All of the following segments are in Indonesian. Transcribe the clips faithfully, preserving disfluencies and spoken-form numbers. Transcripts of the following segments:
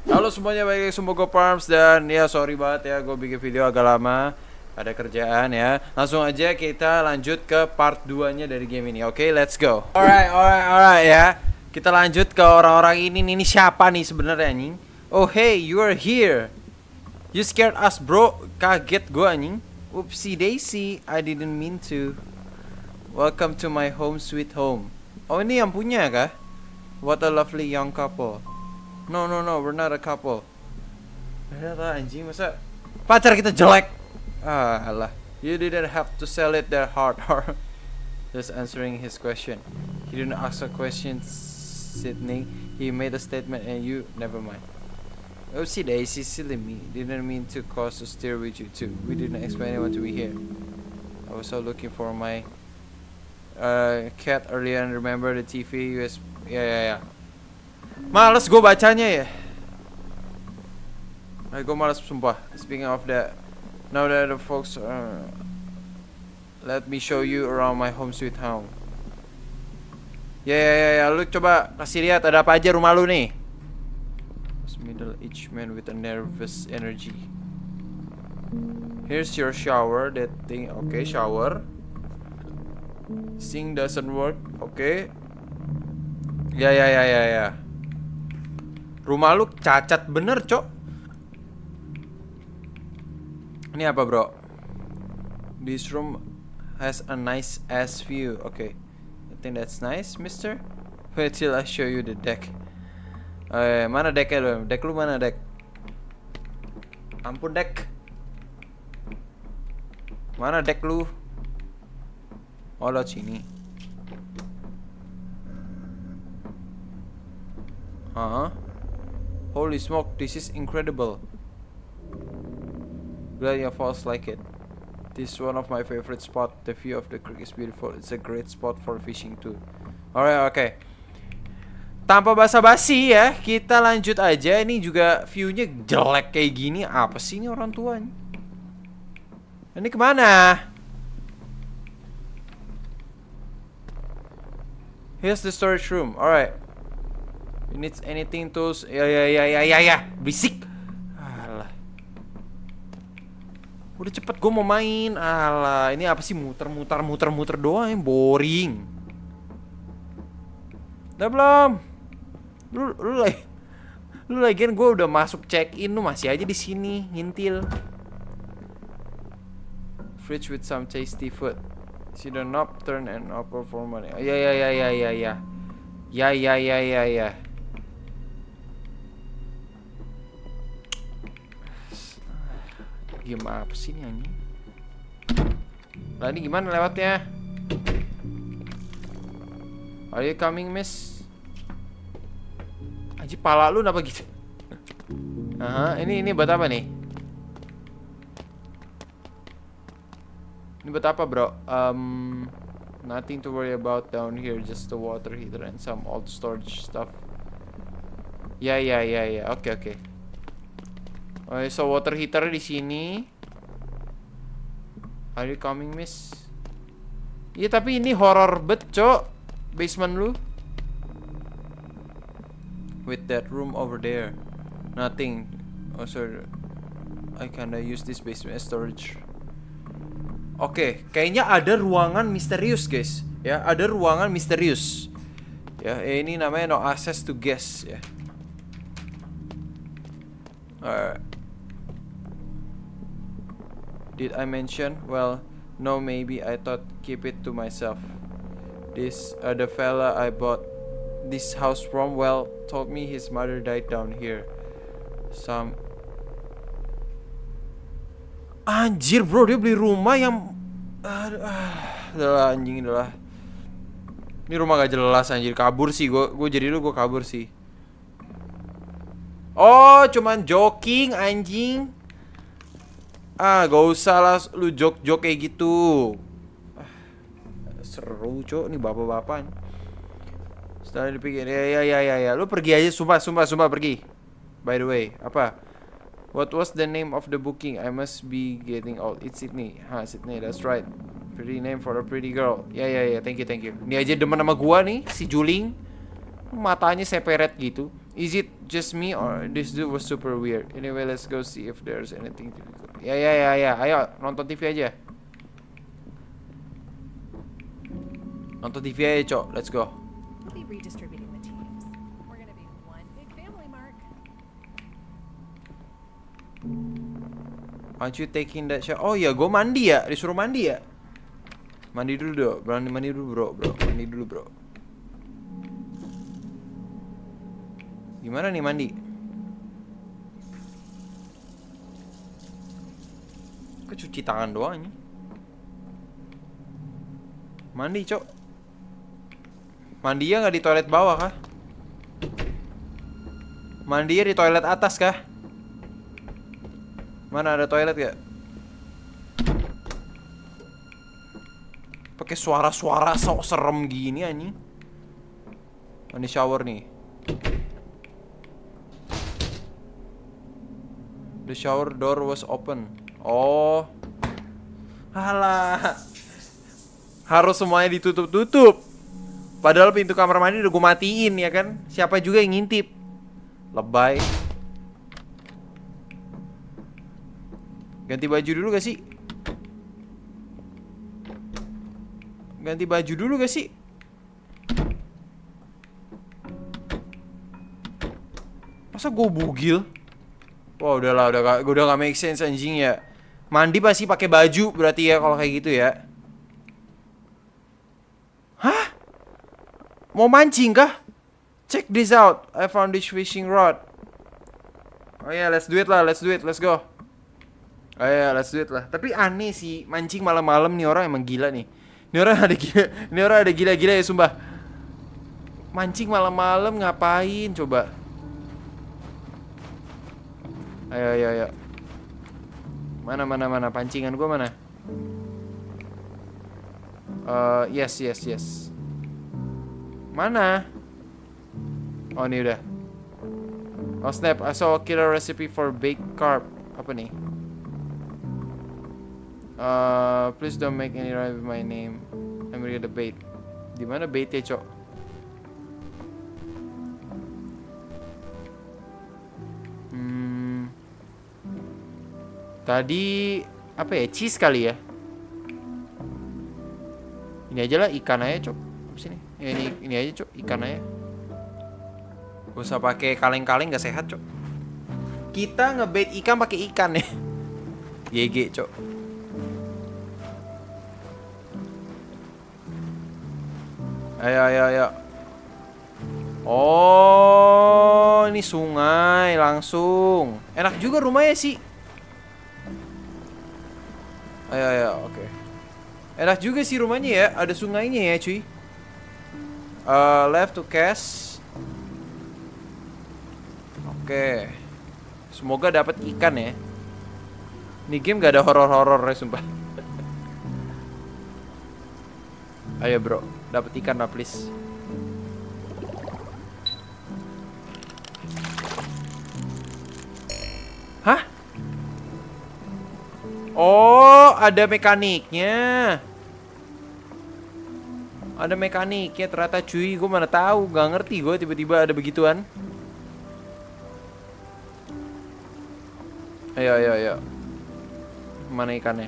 Halo semuanya, balik lagi sama gue Parms. Dan ya sorry banget ya, gue bikin video agak lama, ada kerjaan ya. Langsung aja kita lanjut ke part dua nya dari game ini. Oke, okay, let's go. Alright, alright, alright ya. Kita lanjut ke orang-orang ini. Ini siapa nih sebenarnya anjing? Oh hey, you are here. You scared us bro. Kaget gue anjing. Oopsie daisy, I didn't mean to. Welcome to my home sweet home. Oh ini yang punya kah? What a lovely young couple. No no no, we're not a couple. Ternyata anjing, masa pacar kita jelek. Ah alah. You didn't have to sell it their heart. Just answering his question. He didn't ask a question, Sydney. He made a statement and you never mind. Oh see daisy, silly me. Didn't mean to cause a stir with you too. We didn't expect anyone to be here. I was so looking for my uh, cat earlier and remember the T V U S. Ya ya ya. Males gue bacanya ya. Nah, gue males sumpah. Speaking of that, now that the folks uh, let me show you around my home sweet home. Ya ya ya ya, lu coba kasih lihat ada apa aja rumah lu nih. Middle-aged man with a nervous energy. Here's your shower, that thing. Okay, shower. Sink doesn't work. Okay. Ya ya ya ya ya. Rumah lu cacat bener, cok. Ini apa, bro? This room has a nice ass view. Okay. I think that's nice, mister. Wait till I show you the deck. Eh, mana decknya lu? Deck lu mana, deck? Ampun, deck. Mana deck lu? Oh, lo sini. Huh? Holy smoke, this is incredible. Glad your falls like it. This is one of my favorite spot. The view of the creek is beautiful. It's a great spot for fishing too. Alright, oke. Okay. Tanpa basa-basi ya, kita lanjut aja. Ini juga view-nya jelek kayak gini. Apa sih ini orang tuanya? Ini kemana? Here's the storage room. Alright. You need anything tools? Ya ya ya ya ya ya. Bisik. Alah. Udah cepet gue mau main. Alah, ini apa sih muter-muter muter-muter doang, boring. Udah belum? Lu lu lagi lu lagian gue udah masuk check in, lu masih aja di sini ngintil. Fridge with some tasty food. See the knob, turn and open for money. Ya ya ya ya ya ya. Ya ya ya ya ya. Game apa sih ini anjing? Lah ini gimana lewatnya? Are you coming, miss? Anjir, pala lu kenapa gitu? Aha, ini ini buat apa nih? Ini buat apa, bro? Um, nothing to worry about down here, just the water heater and some old storage stuff. Ya ya ya ya, oke oke. Oh, so water heater di sini. Are you coming, miss? Iya, tapi ini horror bet, cok. Basement lu. With that room over there. Nothing. Oh, sorry. I kinda use this basement as storage. Oke, okay, kayaknya ada ruangan misterius, guys. Ya, ada ruangan misterius. Ya, eh, ini namanya no access to guests ya. Alright. Did I mention? Well, no, maybe I thought keep it to myself. This uh, the fella I bought this house from, well, told me his mother died down here. Some anjir, bro, dia beli rumah yang aduh, ah, adalah anjing adalah. Ini rumah gak jelas anjir, kabur sih gue. Gue jadi lu gue kabur sih. Oh, cuman joking anjing. Ah, gak usah lah lu jok-jok kayak gitu. Ah, seru, cok. Nih bapak-bapak. Setelah dipikir, ya ya ya ya ya. Lu pergi aja, sumpah, sumpah, sumpah pergi. By the way, apa? What was the name of the booking? I must be getting old. It's Sydney. Hah, Sydney, that's right. Pretty name for a pretty girl. Ya ya ya, thank you, thank you. Ini aja demen sama gua nih, si Juling. Matanya seperet gitu. Is it just me or this dude was super weird? Anyway, let's go see if there's anything to do. Ya ya ya ya, ayo nonton T V aja. Nonton T V aja, Cok. Let's go. We'll be redistributing the teams. We're gonna be one big family, Mark. Aren't you taking that shot? Oh ya, gue mandi ya, disuruh mandi ya. Mandi dulu dong, berani mandi dulu bro, bro, mandi dulu bro. Gimana nih mandi? Kok cuci tangan doang nih? Mandi, Cok. Mandinya nggak di toilet bawah kah? Mandinya di toilet atas kah? Mana ada toilet gak? Pakai suara-suara sok serem gini anjing. Ini shower nih. The shower door was open. Oh. Alah. Harus semuanya ditutup-tutup. Padahal pintu kamar mandi udah gue matiin ya kan. Siapa juga yang ngintip. Lebay. Ganti baju dulu gak sih? Ganti baju dulu gak sih? Masa gue bugil? Wah udahlah, udah gak, udah gak make sense anjing ya. Mandi pasti pakai baju berarti ya kalau kayak gitu ya. Hah? Mau mancing kah? Check this out. I found this fishing rod. Oh ya, yeah, let's do it lah, let's do it, let's go. Oh ya, yeah, let's do it lah. Tapi aneh sih, mancing malam-malam nih orang emang gila nih. Ini orang ada gila, ini orang ada gila-gila ya sumpah. Mancing malam-malam ngapain coba? Ayo, ayo, ayo. Mana, mana, mana? Pancingan gua mana? Uh, yes, yes, yes. Mana? Oh, ini udah. Oh, snap. I saw a killer recipe for baked carp. Apa nih? Uh, please don't make any rhyme with my name. I'm gonna get the bait. Di mana baitnya, Cok? Hmm. Tadi apa ya? Cheese kali ya? Ini aja lah, ikan aja, Cok. Apa sini? Ya, ini ini aja, Cok. Ikan aja. Gak usah pakai kaleng-kaleng, gak sehat, Cok. Kita ngebait ikan pakai ikan ya. Y G, Cok. Ayo, ayo, ayo. Oh, ini sungai langsung. Enak juga rumahnya sih. Ayo, ayo, oke. Okay. Enak juga sih rumahnya ya. Ada sungainya ya, cuy. Uh, left to cast. Oke. Okay. Semoga dapat ikan ya. Ini game gak ada horor-horor ya, sumpah. Ayo bro, dapat ikan lah please. Hah? Oh, ada mekaniknya. Ada mekaniknya ternyata cuy. Gue mana tahu, gak ngerti gue tiba-tiba ada begituan. Ayo, ayo, ayo. Mana ikannya?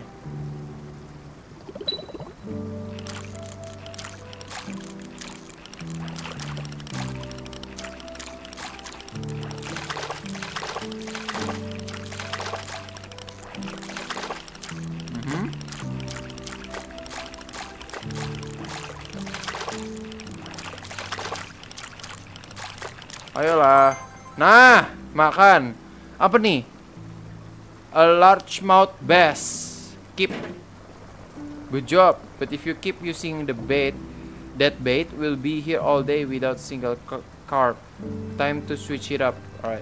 Ayolah. Nah, makan. Apa nih? A largemouth bass. Keep. Good job. But if you keep using the bait, that bait will be here all day without single carp. Time to switch it up. Alright.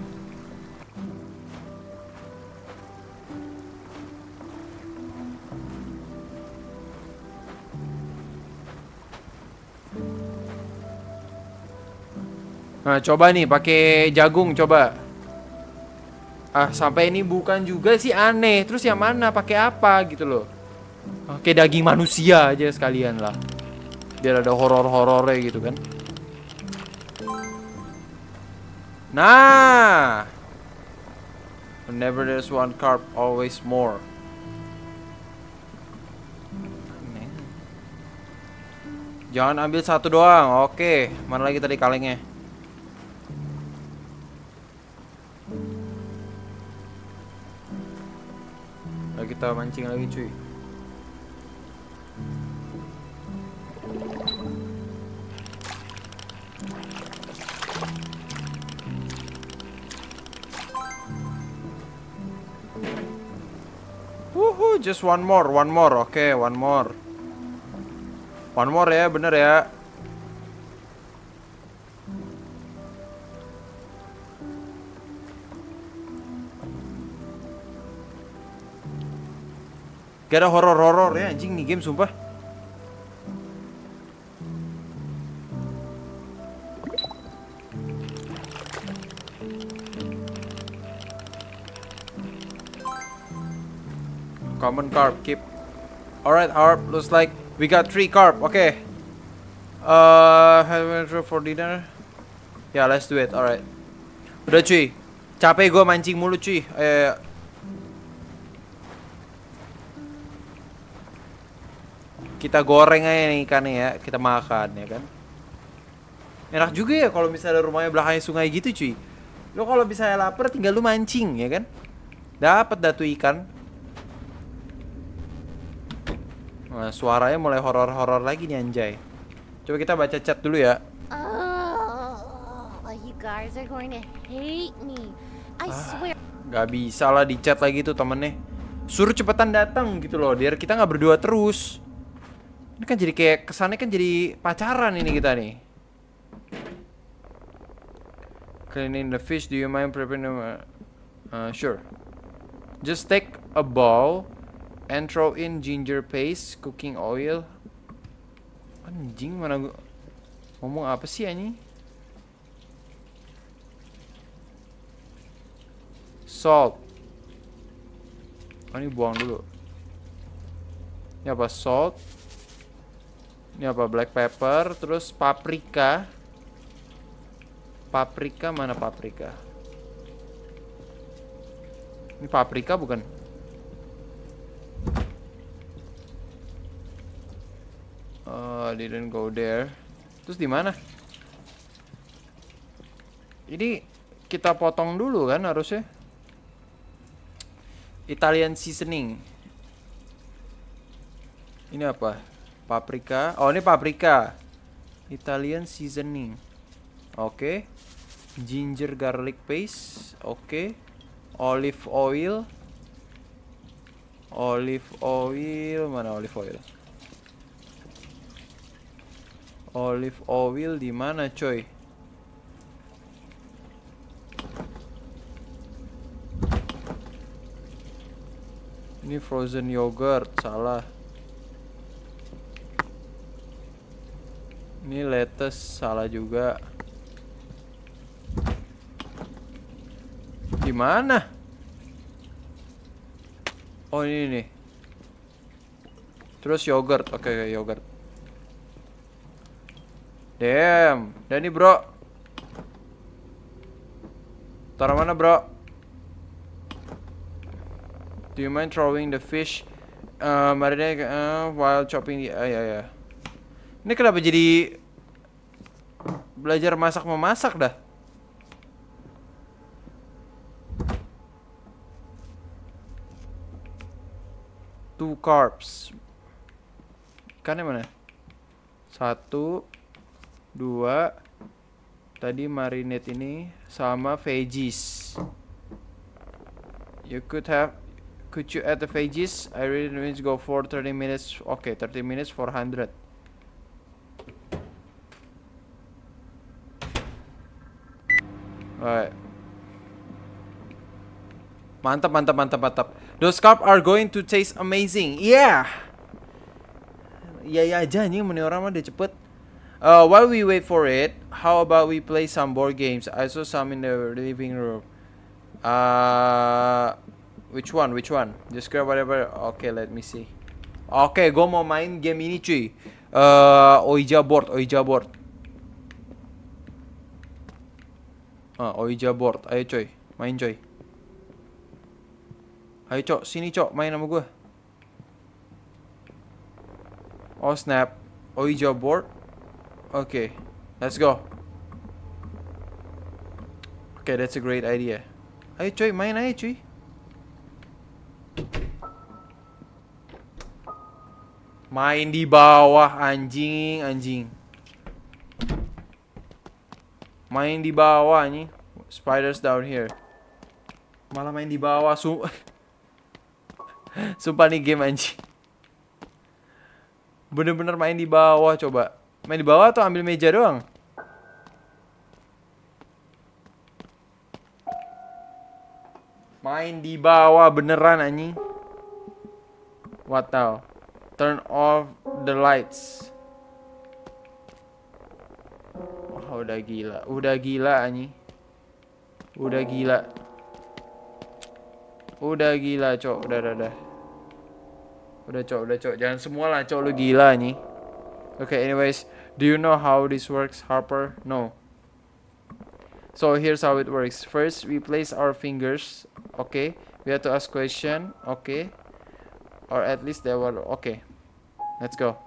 Nah, coba nih pakai jagung coba. Ah, sampai ini bukan juga sih aneh. Terus yang mana pakai apa gitu loh. Pakai daging manusia aja sekalian lah. Biar ada horor-horornya gitu kan. Nah, whenever there's one carp, always more. Jangan ambil satu doang. Oke, mana lagi tadi kalengnya? Nah, kita mancing lagi cuy. Wuhu, just one more, one more. Oke, one more. One more ya, bener ya. Gak ada horor-horor ya anjing nih game sumpah. Common carp, keep. Alright, harp, looks like we got three carp. Okay. Uh, have for dinner. Yeah, let's do it. Alright. Udah cuy. Capek gue mancing mulu cuy. Eh. Kita goreng aja nih ikannya ya. Kita makan ya kan. Enak juga ya kalau misalnya rumahnya belakangnya sungai gitu cuy. Lo kalau misalnya lapar tinggal lu mancing ya kan. Dapat dah tuh ikan. Nah, suaranya mulai horor-horor lagi nih anjay. Coba kita baca chat dulu ya. Oh, you guys are going to hate me. I swear. Gak bisa lah di chat lagi tuh temennya. Suruh cepetan datang gitu loh, biar kita nggak berdua terus. Ini kan jadi kayak kesannya kan jadi pacaran ini kita nih. Cleaning the fish, do you mind preparing them? Uh, sure. Just take a bowl and throw in ginger paste, cooking oil. Anjing, mana gua ngomong apa sih anjing? Salt. Oh, ini buang dulu. Ini apa? Salt. Ini apa? Black pepper. Terus paprika. Paprika, mana paprika? Ini paprika bukan? Uh, didn't go there. Terus di mana? Ini kita potong dulu kan harusnya. Italian seasoning. Ini apa? Paprika. Oh, ini paprika. Italian seasoning. Oke. Okay. Ginger garlic paste. Oke. Okay. Olive oil. Olive oil, mana olive oil? Olive oil di mana, coy? Ini frozen yogurt, salah. Ini lettuce, salah juga. Di mana? Oh, ini nih. Terus yogurt, oke, okay, yogurt. Damn, dan ini bro. Taruh mana bro? Do you mind throwing the fish uh, marinade uh, while chopping the... Uh, ya ya. Ini kenapa jadi belajar masak memasak dah? Two carbs. Ikannya mana? Satu. Dua. Tadi marinate ini sama veggies. You could have Could you add the veggies? I really need to go for thirty minutes. Okay, thirty minutes for one hundred. Alright. Mantap, mantap, mantap, mantap. Those carp are going to taste amazing. Yeah. Iya, iya aja nih, meni orang mah dia cepet. Uh, while we wait for it, how about we play some board games? I saw some in the living room. Uh, which one? Which one? Just grab whatever. Okay, let me see. Oke, okay, gue mau main game ini cuy. Uh, Ouija board, Ouija board. Ah, Ouija board. Ayo coy, main coy. Ayo cok, sini cok, main sama gue. Oh snap, Ouija board. Oke, okay, let's go. Oke, okay, that's a great idea. Ayo coy, main aja cuy. Main di bawah anjing, anjing. Main di bawah nih. Spiders down here. Malah main di bawah. Su Sumpah nih game anjing. Bener-bener main di bawah coba. Main di bawah atau ambil meja doang? Main di bawah beneran anjing. What now? Turn off the lights. Wah, udah gila, udah gila anjing. Udah gila. Udah gila, cok. Udah, udah, udah. Udah, cok, udah, cok. Jangan semua lah, cok. Lu gila anjing. Okay, anyways, do you know how this works, Harper? No. So here's how it works. First, we place our fingers. Okay. We have to ask question. Okay. Or at least they were okay. Let's go.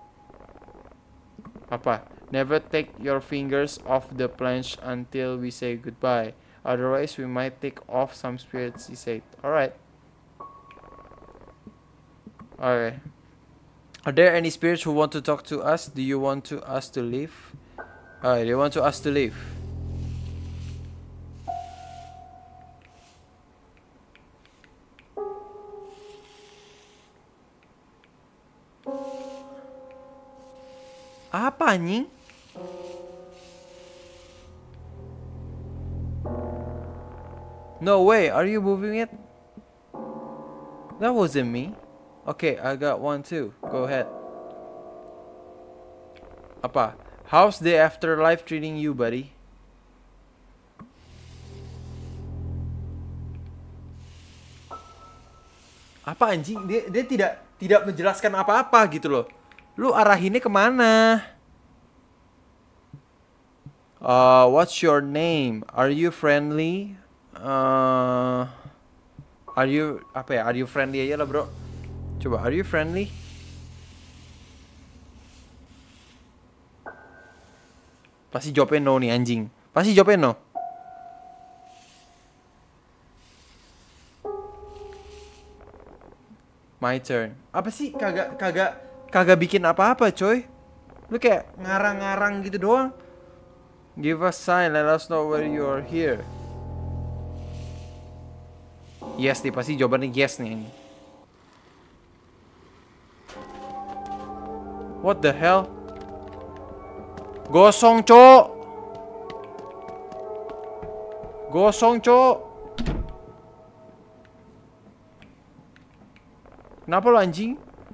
Apa? Never take your fingers off the planche until we say goodbye. Otherwise, we might take off some spirits, he said. Alright. Alright. Are there any spirits who want to talk to us? Do you want to us to leave? Alright, they want to us to leave. Apa anjing? No way, are you moving it? That wasn't me. Okay, I got one too. Go ahead. Apa? How's the afterlife treating you, buddy? Apa anjing? Dia dia tidak tidak menjelaskan apa-apa gitu loh. Lu arahinnya kemana? Uh, what's your name? Are you friendly? Uh, are you apa ya? Are you friendly aja lah bro. Coba, are you friendly? Pasti jawabnya no nih anjing. Pasti jawabnya no. My turn. Apa sih? Kagak kagak kagak bikin apa-apa coy. Lu kayak ngarang-ngarang gitu doang. Give us sign, let us know where you are here. Yes nih, pasti jawabannya yes nih ini. What the hell? Gosong cok. Gosong cok. Kenapa lo anjing?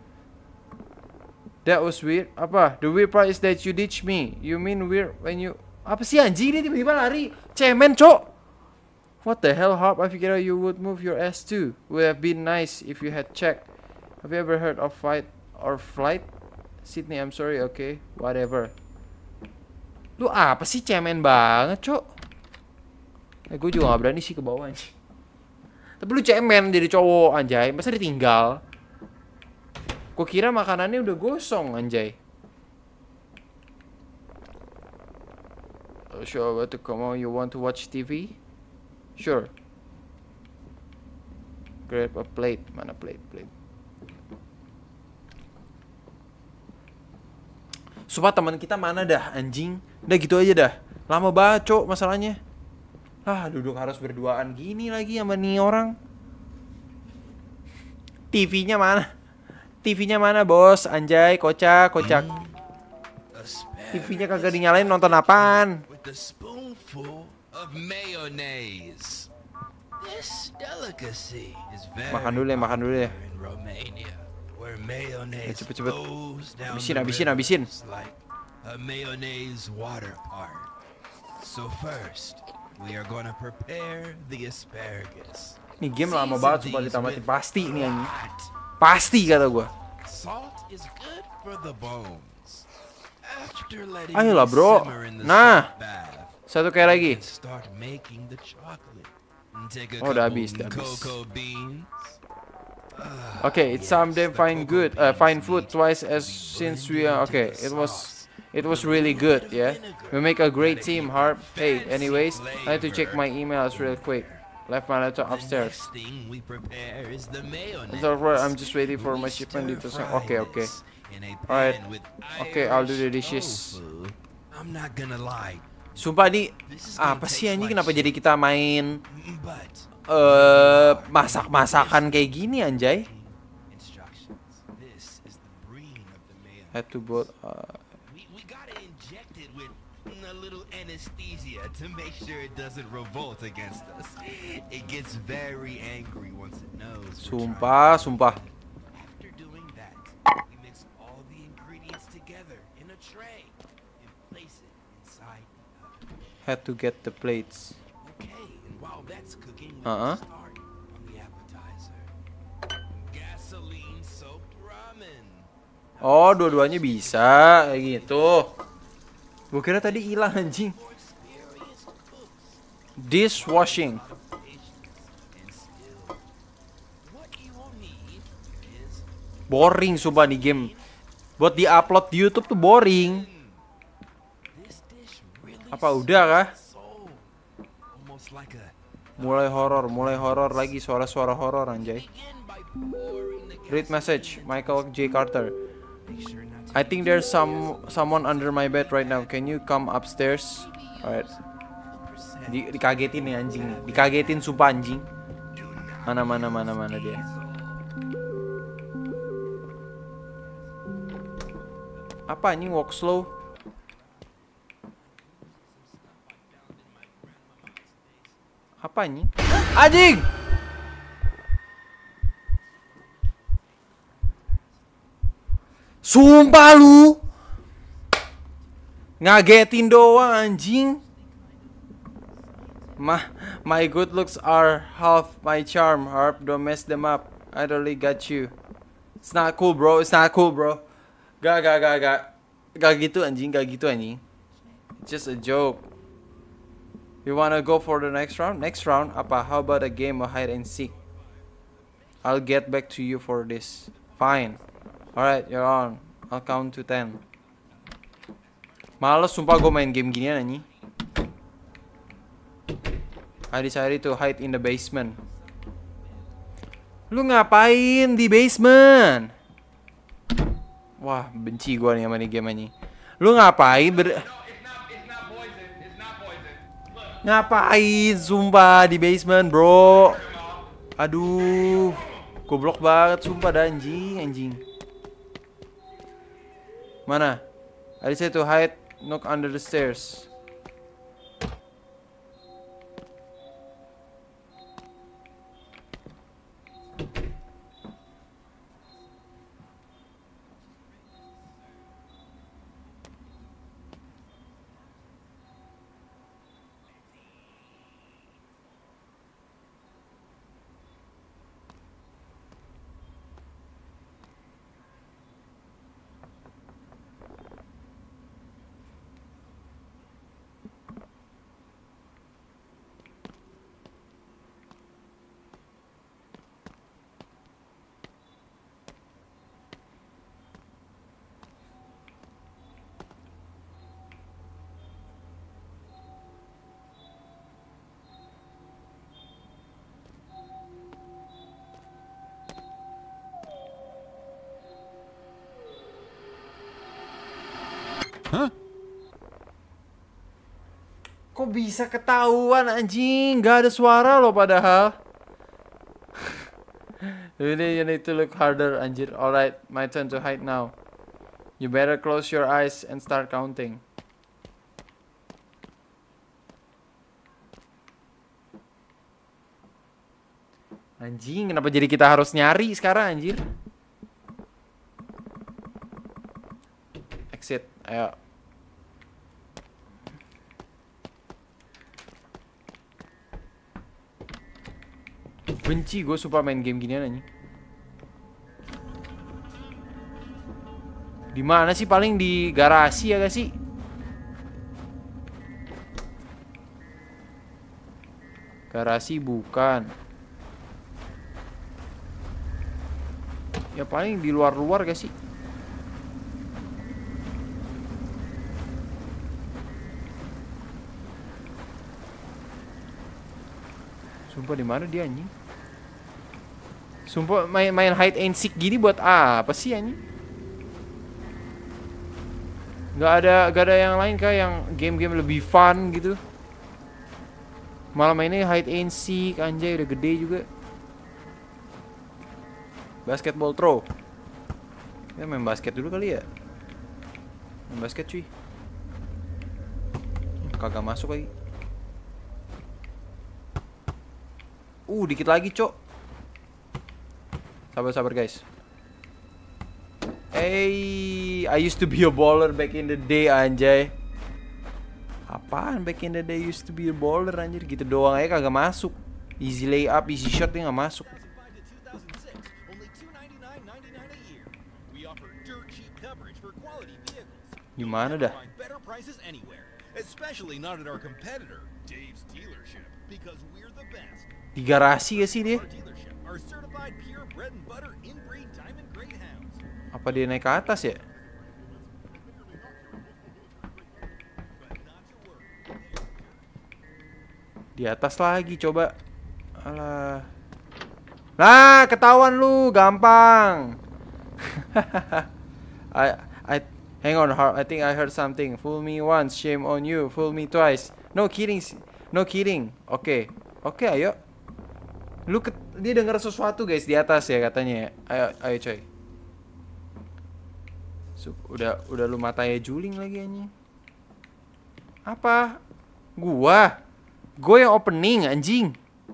That was weird. Apa? The weird part is that you ditch me. You mean weird when you... Apa sih anjing ini tiba-tiba lari? Cemen cok. What the hell, Harp? I figured out you would move your ass too. Would have been nice if you had checked. Have you ever heard of fight or flight? Sydney, I'm sorry, okay? Whatever. Lu apa sih cemen banget, cok? Eh, gue juga gak berani sih ke bawah anjing. Tapi lu cemen jadi cowok anjay. Masa ditinggal? Gue kira makanannya udah gosong anjay. Oh, sure, what to come on? You want to watch T V? Sure. Grab a plate. Mana plate? Plate. Sumpah teman kita mana dah anjing. Udah gitu aja dah. Lama banget cok masalahnya. Ah duduk harus berduaan gini lagi sama nih orang. T V-nya mana? T V-nya mana bos? Anjay kocak kocak. T V-nya kagak dinyalain, nonton apaan? Makan dulu ya, makan dulu ya. Ya, cepet cepet. Habisin, habisin, habisin. Nih game lama banget sumpah ditamatin. Pasti nih anjing. Pasti kata gua. Ayolah bro. Nah. Satu kayak lagi. Start making the chocolate. Take a Oh, udah couple habis, udah habis. cocoa beans. Okay, it's someday find good, uh, find food twice as since we are okay. It was, it was really good, yeah. We make a great team, Harp. Hey, anyways, I need to check my emails real quick. Left my laptop upstairs. Next thing we prepare is the mayonnaise. It's alright. I'm just waiting for my shipment details. Okay, okay. Alright. Okay, I'll do the dishes. I'm not gonna lie. Sumpah nih, apa sih anjing kenapa jadi kita main But eh masak-masakan kayak gini anjay? instructions. This is the bream of the mayonnaise. Had to both uh, We, we gotta inject it with a little anesthesia to make sure it doesn't revolt against us. It gets very angry once it knows. we're sumpah, sumpah. trying. After doing that, we mix all the ingredients together in a tray and place it inside the oven. Had to get the plates. Okay, and while that's cooking, we Uh-uh. can start on the appetizer. Gasoline soaked ramen. Oh, dua-duanya bisa kayak gitu. Gue kira tadi hilang anjing. For experienced cooks. Dishwashing. And still, what you will need is Boring sumpah di game. Buat di-upload di YouTube tuh boring. this dish really Apa udah kah? soul. Almost like a Mulai horor, mulai horor lagi, suara-suara horor anjay. begin by pouring the Read message, Michael J. Carter. Make sure not to I think there's some someone under my bed right now. Can you come upstairs? Alright. Di, dikagetin nih anjing. Dikagetin sumpah anjing. Mana mana mana mana dia. Apa anjing walk slow? Apa anjing? Anjing! Sumpah lu. Ngagetin doang anjing. Ma, my good looks are half my charm, Harp. Don't mess them up. I totally got you. It's not cool, bro. It's not cool, bro. Gak, gak, gak, gak. Gak gitu anjing, gak gitu anjing. It's just a joke. You wanna go for the next round? Next round apa? How about a game of hide and seek? I'll get back to you for this. Fine. Alright, you're on. I'll count to ten. Males sumpah gue main game ginian anjing. I decided to hide in the basement. Lu ngapain di basement? Wah, benci gue nih sama nih game anjing. Lu ngapain ber... Ngapain sumpah di basement, bro? Aduh, goblok banget sumpah dah anjing, anjing. Mana? I decided to hide, knock under the stairs. Kok bisa ketahuan anjing? Gak ada suara loh padahal. You need, you need to look harder anjir. Alright, my turn to hide now. You better close your eyes and start counting. Anjing, kenapa jadi kita harus nyari sekarang anjir? Exit, ayo. Benci gue suka main game ginian anjing. Di mana sih, paling di garasi ya gak sih? Garasi bukan. Ya paling di luar-luar gak sih? Sumpah di mana dia anjing? Sumpah main main hide and seek gini buat apa sih anjing? Gak ada gak ada yang lain kah yang game-game lebih fun gitu? Malah mainnya hide and seek, anjay udah gede juga. Basketball throw. Ya main basket dulu kali ya. Main basket cuy. Kagak masuk lagi. Uh, dikit lagi, Cok. Sabar-sabar, guys. Hey, I used to be a baller back in the day, anjay. Apaan back in the day used to be a baller, anjir. Gitu doang aja kagak masuk. Easy layup, easy shot dia nggak masuk. Gimana dah? Di garasi gak sih dia? Apa dia naik ke atas ya? Di atas lagi coba. Alah. Nah, ketahuan lu, gampang. I I hang on, I think I heard something. Fool me once, shame on you. Fool me twice. No kidding. No kidding. Oke. Okay. Oke, okay, ayo. Lu ke dia dengar sesuatu guys di atas ya katanya. Ayo, ayo coy. Sup, udah udah lu matanya juling lagi anjing. Apa? Gua. Gua yang opening anjing.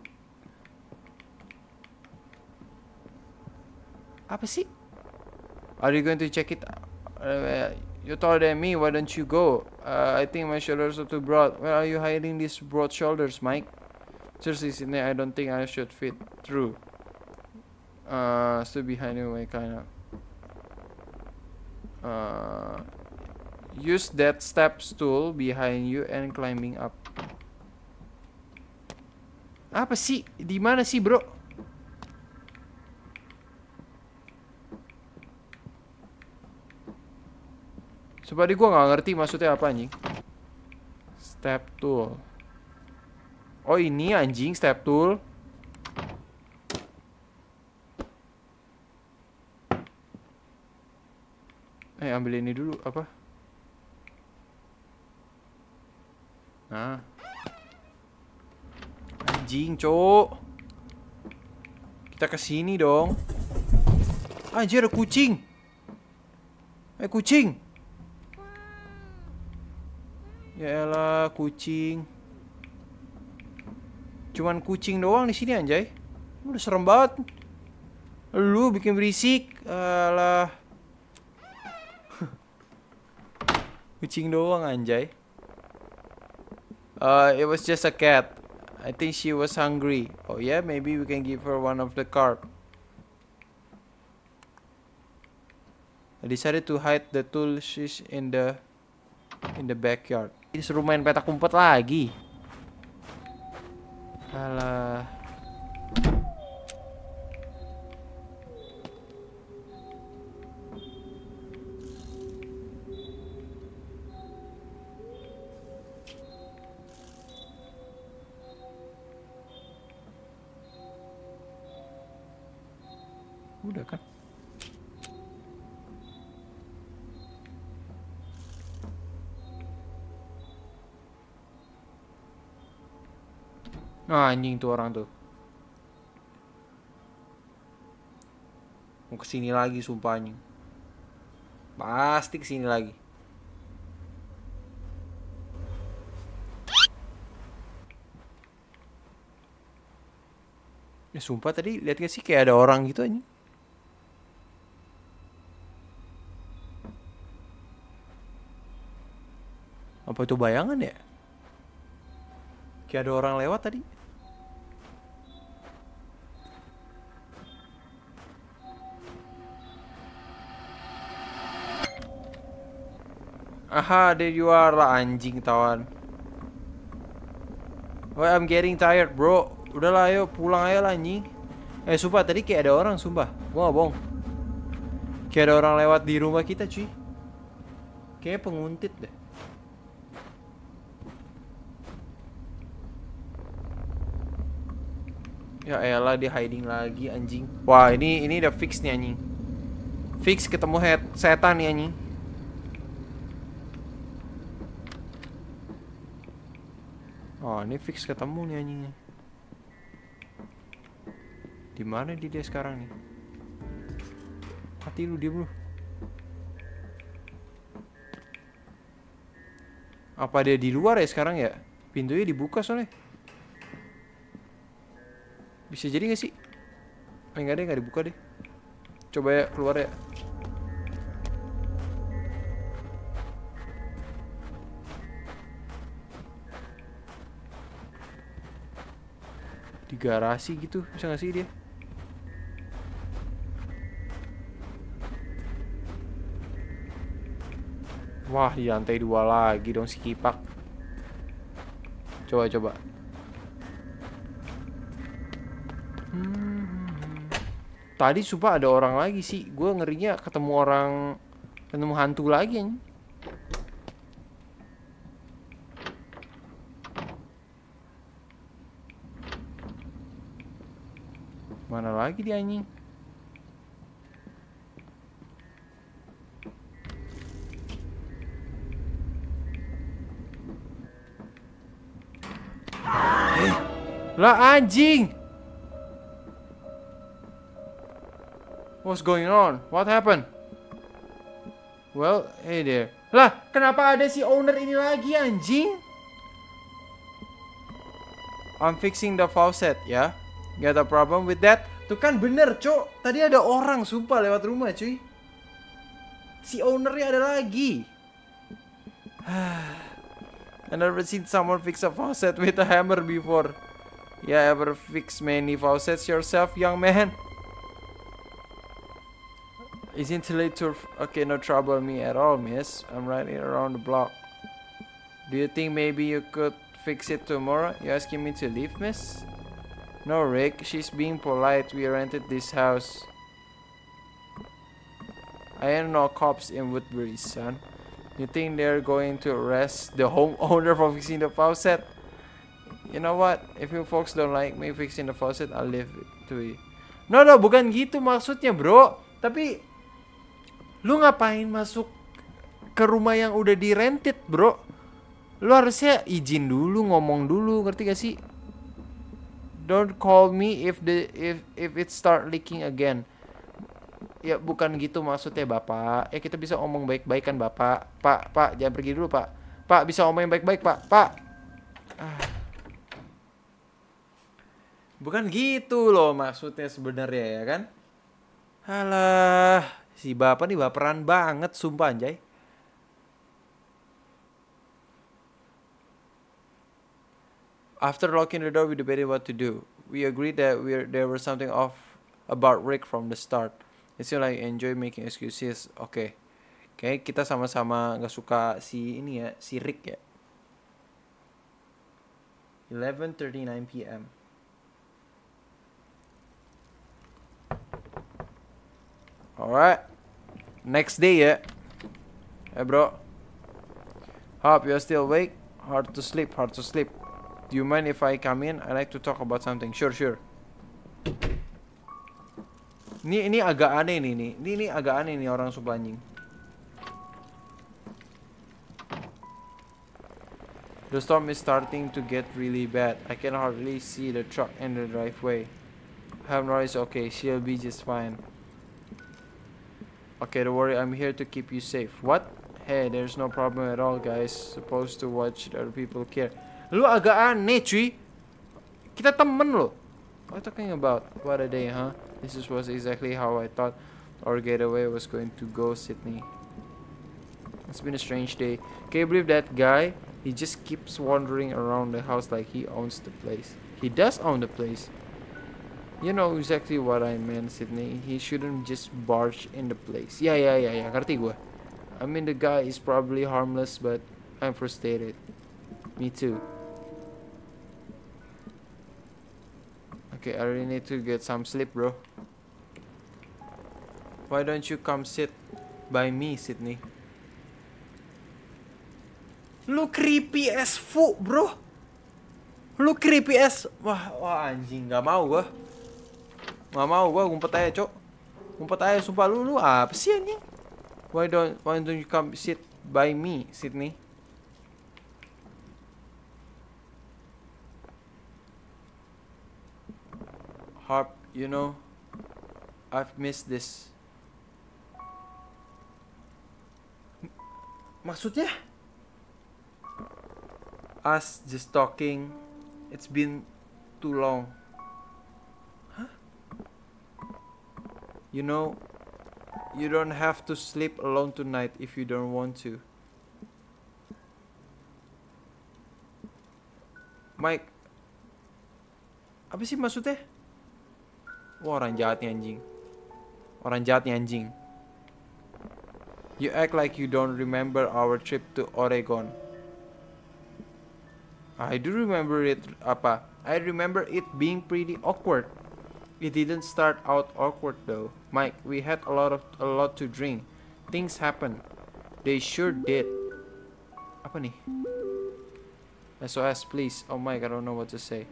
Apa sih? Are you going to check it? Uh, you taller than me, why don't you go? Uh, I think my shoulders are too broad. Where are you hiding these broad shoulders, Mike? Seriously, Sydney, I don't think I should fit through. Uh, still behind you, I kinda. Uh, use that step stool behind you and climbing up. Apa sih? Di mana sih, bro? Supaya gua nggak ngerti maksudnya apa anjing. Step tool. Oh ini anjing step tool. Eh ambil ini dulu apa? Nah. Anjing, cok. Kita kesini dong. Anjir ada kucing. Eh kucing. Yaelah kucing. Cuman kucing doang di sini anjay. Udah serem banget. Lu bikin berisik. Alah. Kucing doang anjay. Uh, it was just a cat. I think she was hungry. Oh yeah, maybe we can give her one of the carp. I decided to hide the tools in the in the backyard. Disuruh main petak umpet lagi. Alah. Udah kan? Ah, anjing tuh orang tuh. Mau kesini lagi sumpah anjing. Pasti kesini lagi. Ya sumpah tadi lihat gak sih kayak ada orang gitu anjing. Apa itu bayangan ya? Kayak ada orang lewat tadi. Aha, there you are lah anjing tawan. Oh, I'm getting tired, bro. Udahlah, ayo pulang aja lah anjing. Eh, sumpah tadi kayak ada orang, sumpah. Gua nggak bohong. Kayak ada orang lewat di rumah kita, cuy. Kayaknya penguntit deh. Ya elah, dia hiding lagi anjing. Wah, ini ini udah fix nih anjing. Fix ketemu head setan nih anjing. Oh, ini fix ketemu nih anjingnya. Di mana dia, dia sekarang nih? Hati lu, diam lu. Apa dia di luar ya sekarang ya? Pintunya dibuka soalnya. Bisa jadi gak sih? Eh, enggak deh, enggak dibuka deh. Coba ya, keluar ya. Di garasi gitu, bisa gak sih dia? Wah, di lantai dua lagi dong si Kipak. Coba, coba. Hmm. Tadi sumpah ada orang lagi sih. Gue ngerinya ketemu orang, ketemu hantu lagi anjing. Mana lagi dia anjing? Eh, lah anjing. What's going on? What happened? Well, hey there. Lah, kenapa ada si owner ini lagi anjing? I'm fixing the faucet, ya. Yeah? Got a problem with that? Tuh kan bener, cok. Tadi ada orang sumpah lewat rumah, cuy. Si ownernya ada lagi. I never seen someone fix a faucet with a hammer before. Yeah, ever fix many faucets yourself, young man? Isn't it late to... Okay, no trouble me at all, miss. I'm right here around the block. Do you think maybe you could fix it tomorrow? You asking me to leave, miss? No, Rick. She's being polite. We rented this house. I ain't no cops in Woodbury, son. You think they're going to arrest the homeowner for fixing the faucet? You know what? If you folks don't like me fixing the faucet, I'll leave it to you. No, no, bukan gitu maksudnya, bro. Tapi... lu ngapain masuk ke rumah yang udah di rented, bro? Lu harusnya izin dulu, ngomong dulu, ngerti gak sih? Don't call me if the if if it start leaking again. Ya bukan gitu maksudnya, Bapak. Ya kita bisa ngomong baik-baik kan, Bapak. Pak, Pak, jangan pergi dulu, Pak. Pak, bisa ngomong yang baik-baik, Pak. Pak. Ah. Bukan gitu loh maksudnya sebenarnya, ya kan? Halah. Si bapak nih baperan banget, sumpah anjay. After locking the door, we debated what to do. We agreed that we there was something off about Rick from the start. It seemed like enjoy making excuses. Oke, okay. Kayak kita sama-sama nggak suka si ini ya, si Rick ya. eleven thirty-nine p m Alright. Next day ya. Hey bro. Hope you're still awake. Hard to sleep, hard to sleep. Do you mind if I come in? I like to talk about something. Sure, sure. Ini ini agak aneh nih nih. Ini ini agak aneh nih orang sumpah anjing. The storm is starting to get really bad. I can hardly see the truck in the driveway. Have no worries, okay. She'll be just fine. Okay, don't worry, I'm here to keep you safe. What? Hey, there's no problem at all, guys. Supposed to watch the other people care. Lu agak aneh, cuy. Kita temen lo. What are you talking about? What a day, huh? This was exactly how I thought our getaway was going to go, Sydney. It's been a strange day. Can you believe that guy? He just keeps wandering around the house like he owns the place. He does own the place. You know exactly what I meant, Sydney. He shouldn't just barge in the place. Yeah, yeah, yeah, yeah. Ngerti gue. I mean, the guy is probably harmless, but I'm frustrated. Me too. Okay, I really need to get some sleep, bro. Why don't you come sit by me, Sydney? Lu creepy as fuck, bro. Lu creepy as... Wah, wah anjing, gak mau gua. Gak mau gua, ngumpet aja, cok. Ngumpet aja, sumpah lu, lu apa sih anjing? Why don't, why don't you come sit by me, Sydney? Harp, you know, I've missed this. M- Maksudnya? Us just talking. It's been too long. Huh? You know, you don't have to sleep alone tonight if you don't want to. Mike, apa sih maksudnya? Wah, orang jahat nih anjing. Orang jahat nih anjing. You act like you don't remember our trip to Oregon. I do remember it, apa? I remember it being pretty awkward. It didn't start out awkward though. Mike, we had a lot of a lot to drink. Things happen. They sure did. Apa nih? S O S please. Oh Mike, I don't know what to say.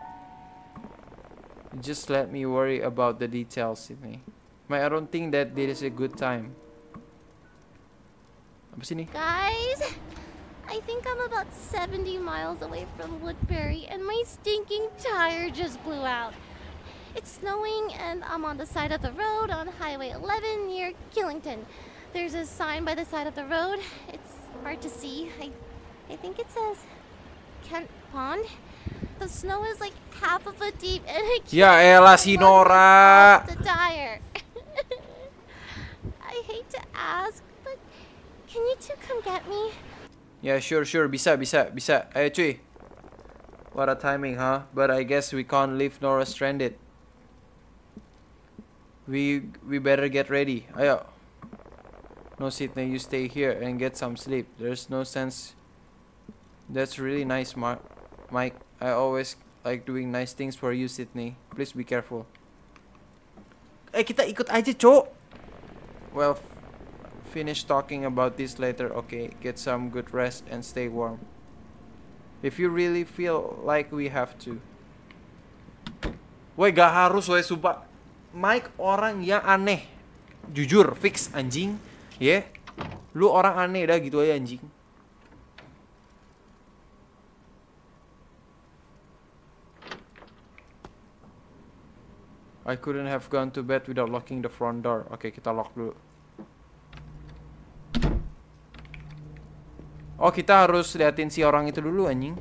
Just let me worry about the details, Sydney. Mike, I don't think that this is a good time. Apa sih nih? Guys, I think I'm about seventy miles away from Woodbury and my stinking tire just blew out. It's snowing and I'm on the side of the road on Highway eleven near Killington. There's a sign by the side of the road. It's hard to see. I, I think it says Kent Pond. The snow is like half a foot deep and I can't Ya elah si Nora. the tire. I hate to ask, but can you two come get me? Yeah, sure, sure. Bisa, bisa, bisa. Ayo cuy. What a timing, huh? But I guess we can't leave Nora stranded. We we better get ready. Ayo. No, Sydney, you stay here and get some sleep. There's no sense. That's really nice, Mark. Mike. I always like doing nice things for you, Sydney. Please be careful. Eh, kita ikut aja, cok. Well, finish talking about this later, okay? Get some good rest and stay warm. If you really feel like we have to. Woi, gak harus, woi, sumpah. Mike orang yang aneh. Jujur, fix anjing. Ya, yeah. Lu orang aneh dah gitu aja anjing. I couldn't have gone to bed without locking the front door. Oke, okay, kita lock dulu. Oh, kita harus liatin si orang itu dulu anjing.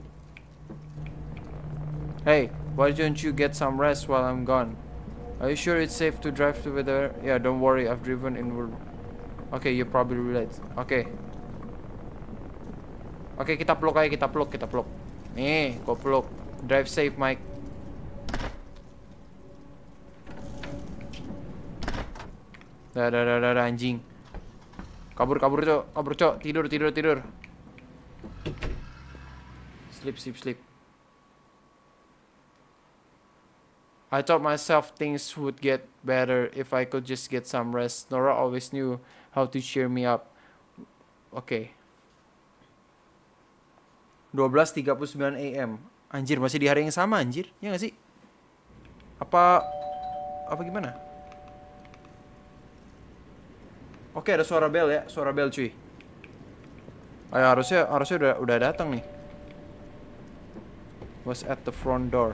Hey, why don't you get some rest while I'm gone? Are you sure it's safe to drive to there? Yeah, don't worry, I've driven in World. Okay, you probably relate. Okay. Oke, okay, kita peluk aja, kita peluk, kita peluk. Nih, gua peluk. Drive safe, Mike. Dah, dah, dah, dah, dah, anjing. Kabur, kabur, cok. Kabur, cok. Tidur, tidur, tidur. Sleep, sleep, sleep. I thought myself things would get better if I could just get some rest. Nora always knew how to cheer me up. Oke. Okay. dua belas tiga puluh sembilan A M. Anjir, masih di hari yang sama, anjir. Ya nggak sih? Apa... Apa gimana? Oke, ada suara bel ya, suara bel cuy. Ayo, harusnya harusnya udah udah datang nih. Was at the front door.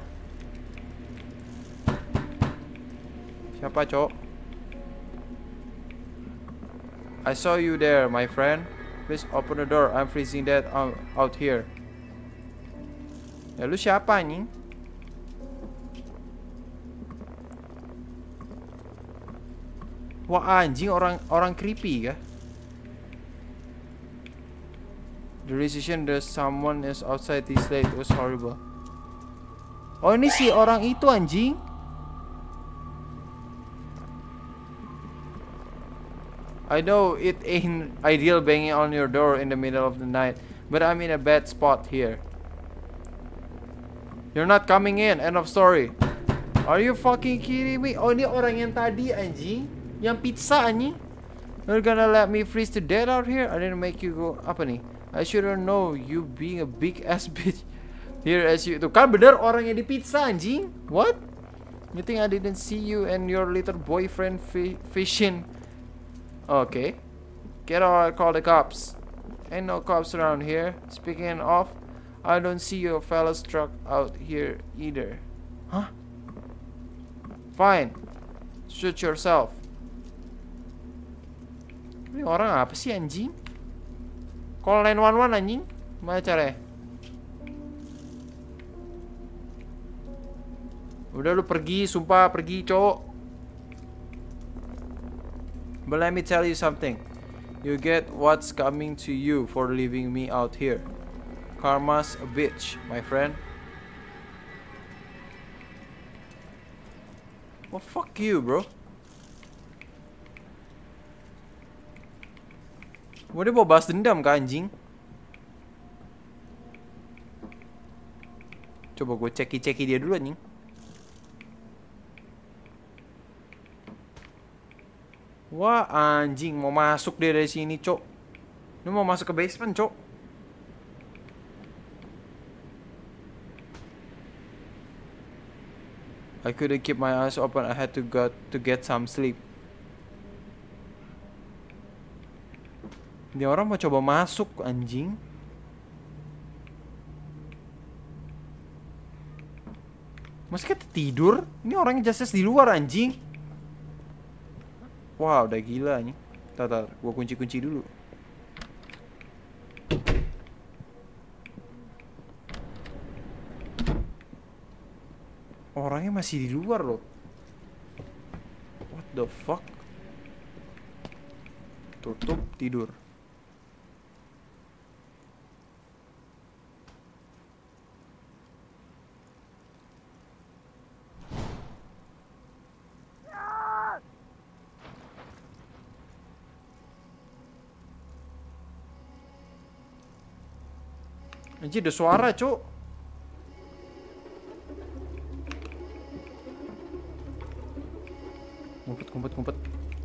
Siapa, cok? I saw you there, my friend. Please open the door. I'm freezing dead out here. Ya lu siapa anjing? Wah anjing, orang orang creepy kah? The decision that someone is outside this late was horrible. Oh, ini si orang itu anjing. I know it ain't ideal banging on your door in the middle of the night, but I'm in a bad spot here. You're not coming in. End of story. Are you fucking kidding me? Oh, ini orang yang tadi anjing, yang pizza anjing. You're gonna let me freeze to death out here? I didn't make you go. Apa nih? I shouldn't know you being a big ass bitch. Here as you. Tuh kan bener orang yang di pizza anjing. What? You think I didn't see you and your little boyfriend fi fishing? Okay. Get out, call the cops. Ain't no cops around here. Speaking of, I don't see your fellas truck out here either. Huh? Fine. Shoot yourself. Ini orang apa sih anjing? Call nine one one anjing. Gimana caranya? Udah lu pergi, sumpah pergi, cowok. But let me tell you something. You get what's coming to you for leaving me out here. Karma's a bitch, my friend. Well, fuck you, bro. Gue dia mau balas dendam ke anjing. Coba gue ceki-ceki dia dulu anjing. Wah anjing, mau masuk dia dari sini, cok. Dia mau masuk ke basement, cok. I couldn't keep my eyes open. I had to go to get some sleep. Dia orang mau coba masuk, anjing. Masa kita tidur? Ini orangnya justice di luar, anjing. Wah, wow, udah gila nih. Tar, tar, gua kunci-kunci dulu. Orangnya masih di luar loh. What the fuck? Tutup, tidur. Anjir, ada suara, cuk. Ngumpet, ngumpet, ngumpet.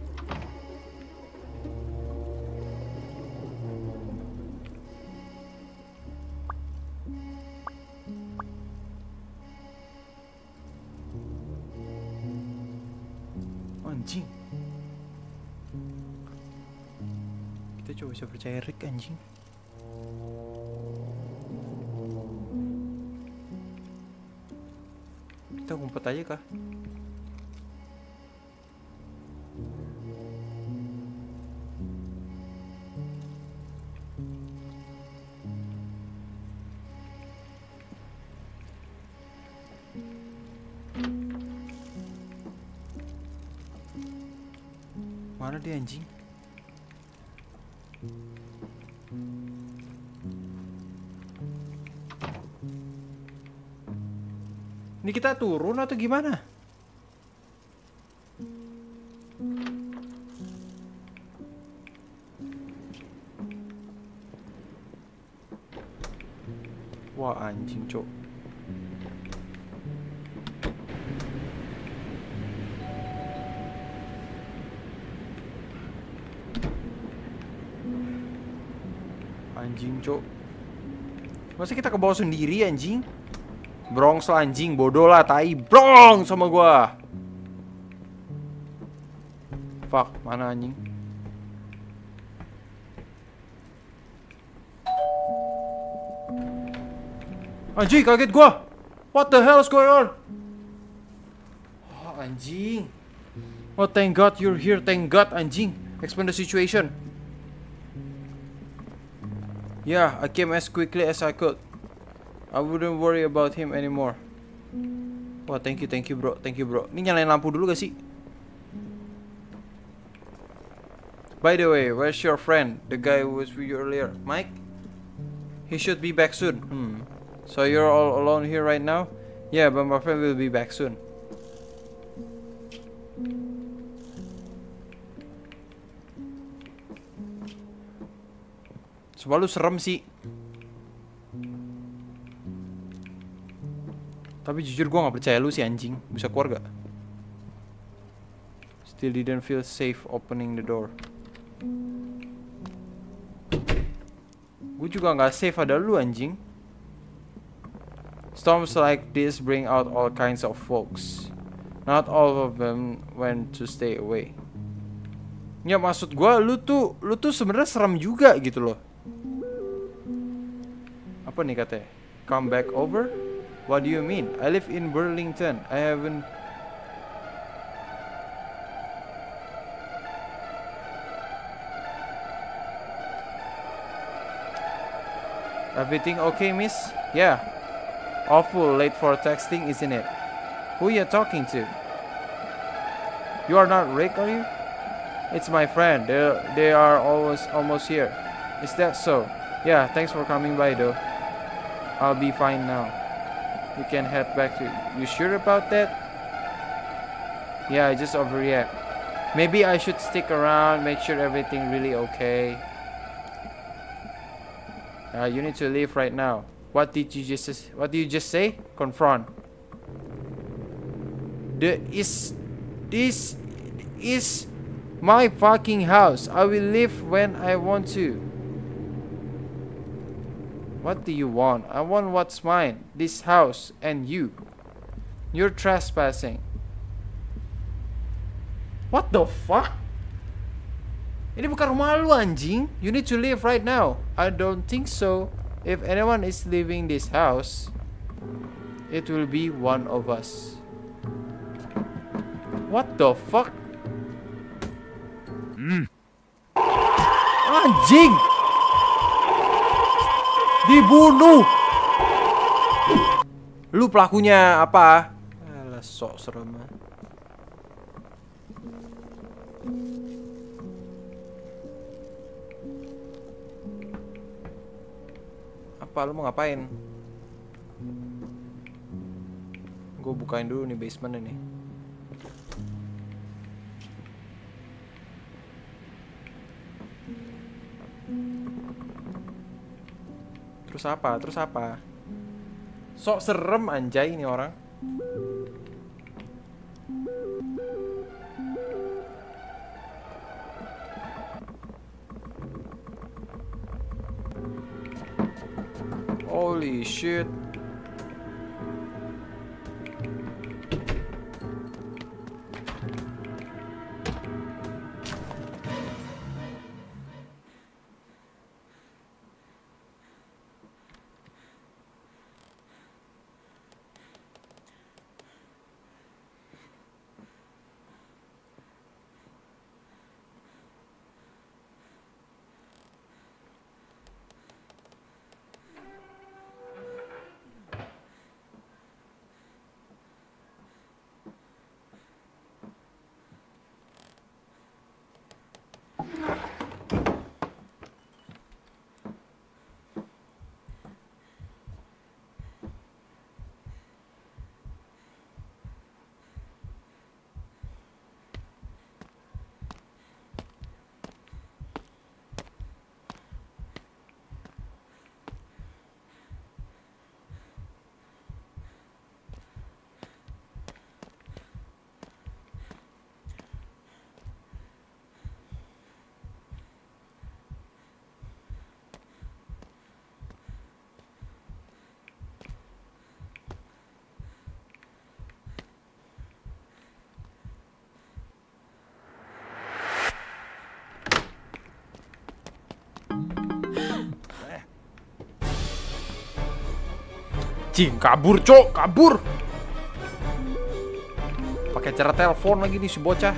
Anjing. Kita coba bisa percaya Rick, anjing. Kita ngumpet aja kah? Mana dia anjing? Ini kita turun atau gimana? Wah anjing, cok. Anjing, cok. Masa kita ke bawah sendiri, anjing? Bronx lah anjing, bodoh lah, tai Bronx sama gua. Fuck, mana anjing? Anjing, kaget gua. What the hell is going on? Oh, anjing. Oh, thank God you're here, thank God, anjing. Explain the situation. Yeah, I came as quickly as I could. I wouldn't worry about him anymore. Wah, thank you, thank you bro, thank you bro. Ini nyalain lampu dulu gak sih? By the way, where's your friend? The guy who was with you earlier, Mike? He should be back soon. Hmm. So you're all alone here right now? Yeah, but my friend will be back soon. Selalu serem sih. Tapi jujur gue nggak percaya lu si anjing. Bisa keluar gak? Still didn't feel safe opening the door. Gue juga nggak safe ada lu anjing. Storms like this bring out all kinds of folks. Not all of them went to stay away. Ya maksud gue lu tuh lu tuh sebenarnya serem juga gitu loh. Apa nih katanya? Come back over? What do you mean? I live in Burlington. I haven't. Everything okay, miss? Yeah. Awful late for texting, isn't it? Who you talking to? You are not Rick, are you? It's my friend. They they are almost almost here. Is that so? Yeah. Thanks for coming by, though. I'll be fine now. We can head back to. You sure about that? Yeah, I just overreact. Maybe I should stick around, make sure everything really okay. Uh, you need to leave right now. What did you just What did you just say? Confront. The is this is my fucking house. I will leave when I want to. What do you want? I want what's mine. This house and you. You're trespassing. What the fuck? Ini bukan rumah lu anjing. You need to leave right now. I don't think so. If anyone is leaving this house, it will be one of us. What the fuck? Hmm. Anjing! Dibunuh! Lu pelakunya apa? Alah, sok serem. Apa lu mau ngapain? Gue bukain dulu nih basement ini. Terus apa? Terus apa? Sok serem anjay ini orang. Holy shit. Cing, kabur cok, kabur. Pakai cara telepon lagi nih si bocah.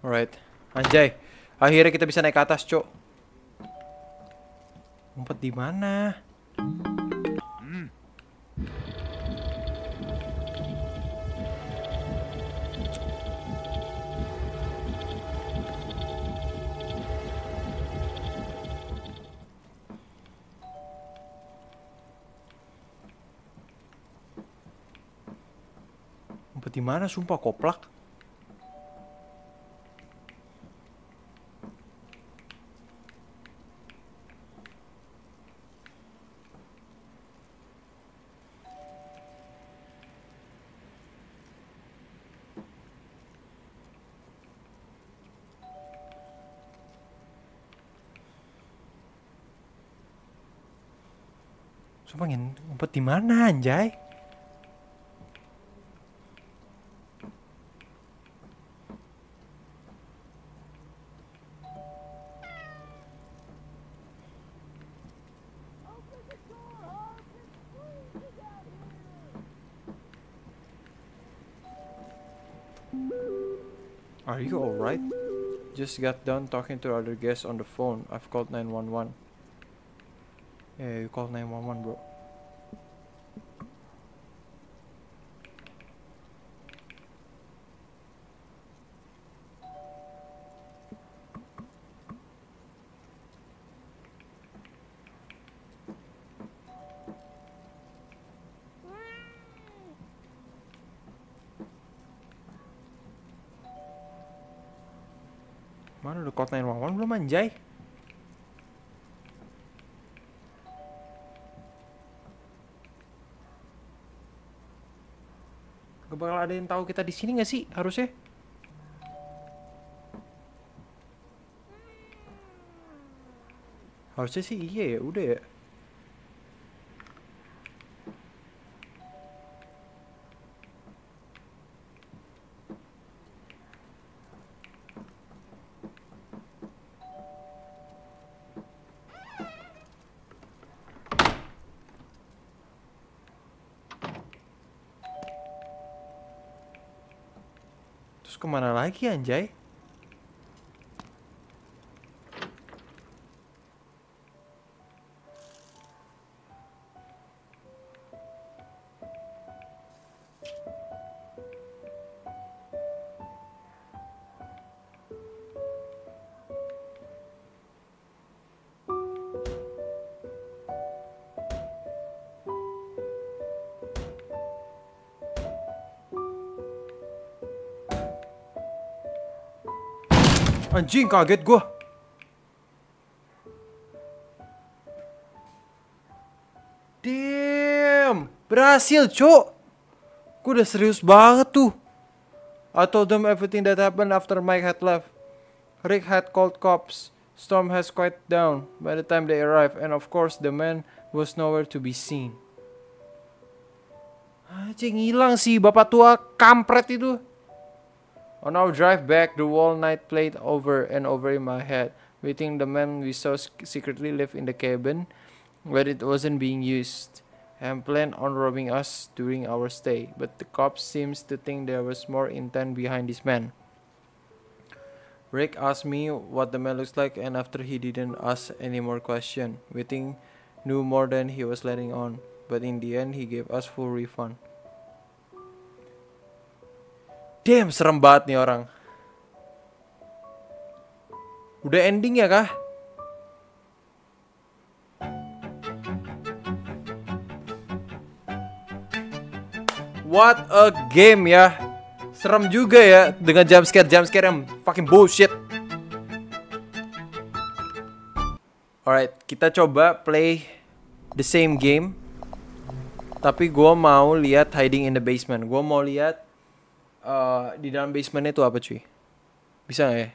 Alright. Anjay. Akhirnya kita bisa naik ke atas, Cok. Ngumpet di mana? Hmm. Ngumpet di mana? Sumpah koplak. Sumpah ngumpet di mana, anjay? Are you alright? Just got done talking to other guests on the phone. I've called nine one one. Yeah, you called nine one one, bro. Mana udah call nine one one belum, anjay? Gak bakal ada yang tahu kita di sini nggak sih harusnya? Harusnya sih iya ya, udah ya. Terus kemana lagi, anjay? Anjing, kaget gua. Damn, berhasil, Cok. Gua udah serius banget tuh. I told them everything that happened after Mike had left. Rick had called cops. Storm has quieted down by the time they arrived, and of course the man was nowhere to be seen. Anjing, hilang sih bapak tua kampret itu. On our drive back, the whole night played over and over in my head. We think the man we saw secretly lived in the cabin, where it wasn't being used, and planned on robbing us during our stay. But the cops seems to think there was more intent behind this man. Rick asked me what the man looks like, and after he didn't ask any more questions, we think knew more than he was letting on. But in the end, he gave us full refund. Damn, serem banget nih orang. Udah ending ya kah? What a game ya. Serem juga ya dengan jumpscare jumpscare yang fucking bullshit. Alright, kita coba play the same game. Tapi gue mau lihat hiding in the basement. Gue mau lihat Uh, di dalam basementnya itu apa, cuy? Bisa gak ya?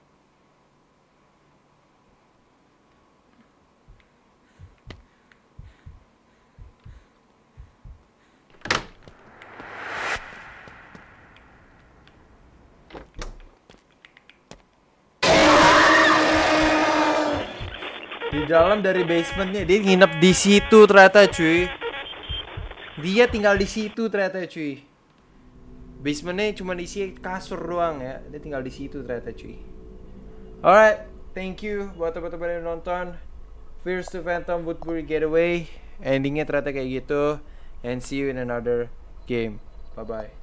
Di dalam dari basementnya, dia nginep di situ ternyata, cuy. Dia tinggal di situ ternyata, cuy. Basementnya cuma diisi kasur doang ya. Dia tinggal di situ ternyata cuy. Alright, thank you buat teman-teman yang nonton Fears to Phantom Woodbury Getaway. Endingnya ternyata kayak gitu. And see you in another game. Bye bye.